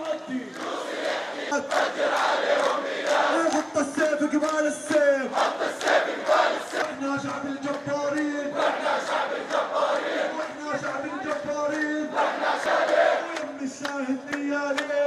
يعدي فجر عليهم إله حط السيف قبال السيف احنا شعب الجبارين واحنا شعب الجبارين ويم الشاهد ليالي